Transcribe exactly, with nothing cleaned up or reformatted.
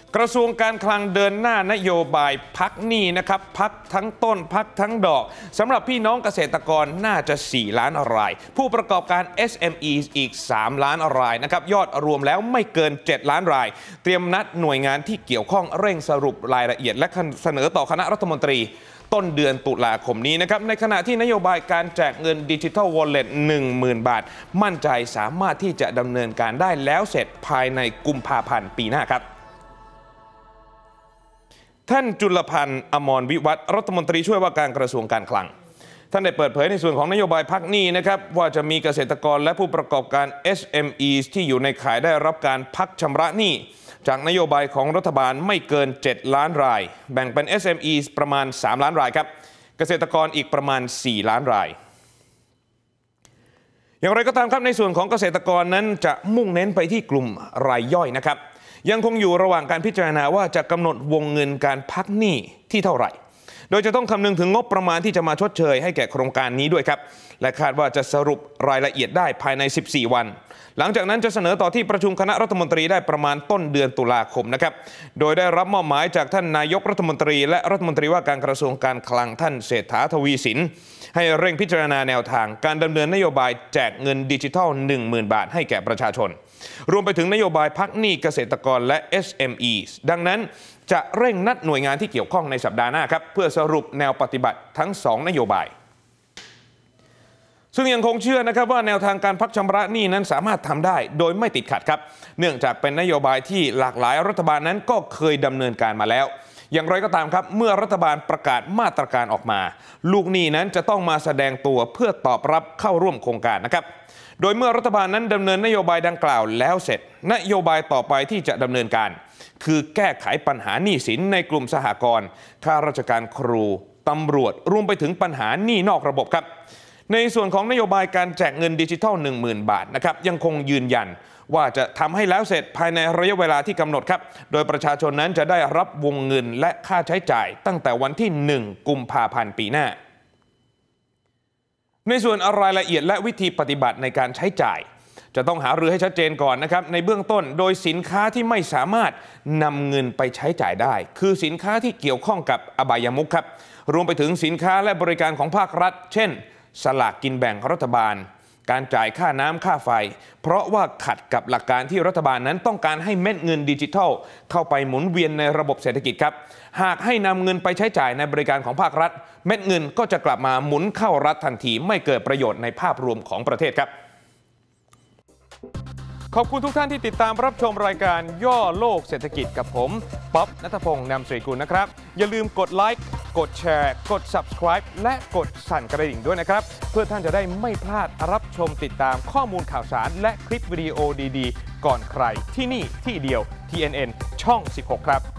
กระทรวงการคลังเดินหน้านโยบายพักหนี้นะครับพักทั้งต้นพักทั้งดอกสำหรับพี่น้องเกษตรกรน่าจะสี่ล้านรายผู้ประกอบการ เอส เอ็ม อี อีกสามล้านรายนะครับยอดรวมแล้วไม่เกินเจ็ดล้านรายเตรียมนัดหน่วยงานที่เกี่ยวข้องเร่งสรุปรายละเอียดและเสนอต่อคณะรัฐมนตรีต้นเดือนตุลาคมนี้นะครับในขณะที่นโยบายการแจกเงินดิจิทัลวอลเล็ต หนึ่งหมื่น บาทมั่นใจสามารถที่จะดำเนินการได้แล้วเสร็จภายในกุมภาพันธ์ปีหน้าครับท่านจุลพันธ์อมรวิวัฒน์รัฐมนตรีช่วยว่าการกระทรวงการคลังท่านได้เปิดเผยในส่วนของนโยบายพักหนี้นะครับว่าจะมีเกษตรกรและผู้ประกอบการ เอส เอ็ม อี ที่อยู่ในข่ายได้รับการพักชำระหนี้จากนโยบายของรัฐบาลไม่เกินเจ็ดล้านรายแบ่งเป็น เอส เอ็ม อี ประมาณสามล้านรายครับเกษตรกรอีกประมาณสี่ล้านรายอย่างไรก็ตามครับในส่วนของเกษตรกรนั้นจะมุ่งเน้นไปที่กลุ่มรายย่อยนะครับยังคงอยู่ระหว่างการพิจารณาว่าจะกำหนดวงเงินการพักหนี้ที่เท่าไหร่โดยจะต้องคำนึงถึงงบประมาณที่จะมาชดเชยให้แก่โครงการนี้ด้วยครับและคาดว่าจะสรุปรายละเอียดได้ภายในสิบสี่วันหลังจากนั้นจะเสนอต่อที่ประชุมคณะรัฐมนตรีได้ประมาณต้นเดือนตุลาคมนะครับโดยได้รับมอบหมายจากท่านนายกรัฐมนตรีและรัฐมนตรีว่าการกระทรวงการคลังท่านเศรษฐาทวีสินให้เร่งพิจารณาแนวทางการดำเนินนโยบายแจกเงินดิจิทัล หนึ่งหมื่น บาทให้แก่ประชาชนรวมไปถึงนโยบายพักหนี้เกษตรกรและ เอส เอ็ม อี ดังนั้นจะเร่งนัดหน่วยงานที่เกี่ยวข้องในสัปดาห์หน้าครับเพื่อสรุปแนวปฏิบัติทั้งสองนโยบายซึ่งยังคงเชื่อนะครับว่าแนวทางการพักชำระหนี้นั้นสามารถทำได้โดยไม่ติดขัดครับเนื่องจากเป็นนโยบายที่หลากหลายรัฐบาลนั้นก็เคยดำเนินการมาแล้วอย่างไรก็ตามครับเมื่อรัฐบาลประกาศมาตรการออกมาลูกหนี้นั้นจะต้องมาแสดงตัวเพื่อตอบรับเข้าร่วมโครงการนะครับโดยเมื่อรัฐบาลนั้นดำเนินนโยบายดังกล่าวแล้วเสร็จนโยบายต่อไปที่จะดำเนินการคือแก้ไขปัญหาหนี้สินในกลุ่มสหกรณ์ข้าราชการครูตำรวจรวมไปถึงปัญหาหนี้นอกระบบครับในส่วนของนโยบายการแจกเงินดิจิทัล หนึ่งหมื่น บาทนะครับยังคงยืนยันว่าจะทำให้แล้วเสร็จภายในระยะเวลาที่กำหนดครับโดยประชาชนนั้นจะได้รับวงเงินและค่าใช้จ่ายตั้งแต่วันที่หนึ่งกุมภาพันธ์ปีหน้าในส่วนรายละเอียดและวิธีปฏิบัติในการใช้จ่ายจะต้องหารือให้ชัดเจนก่อนนะครับในเบื้องต้นโดยสินค้าที่ไม่สามารถนำเงินไปใช้จ่ายได้คือสินค้าที่เกี่ยวข้องกับอบายมุขครับรวมไปถึงสินค้าและบริการของภาครัฐเช่นสลากกินแบ่งรัฐบาลการจ่ายค่าน้ำค่าไฟเพราะว่าขัดกับหลักการที่รัฐบาลนั้นต้องการให้เม็ดเงินดิจิทัลเข้าไปหมุนเวียนในระบบเศรษฐกิจครับหากให้นำเงินไปใช้จ่ายในบริการของภาครัฐเม็ดเงินก็จะกลับมาหมุนเข้ารัฐทันทีไม่เกิดประโยชน์ในภาพรวมของประเทศครับขอบคุณทุกท่านที่ติดตามรับชมรายการย่อโลกเศรษฐกิจกับผมป๊อบณัฐพงษ์นามสิริกุลนะครับอย่าลืมกดไลค์กดแชร์กด ซับสไครบ์ และกดสั่นกระดิ่งด้วยนะครับเพื่อท่านจะได้ไม่พลาดรับชมติดตามข้อมูลข่าวสารและคลิปวิดีโอดีๆก่อนใครที่นี่ที่เดียว ที เอ็น เอ็น ช่อง สิบหก ครับ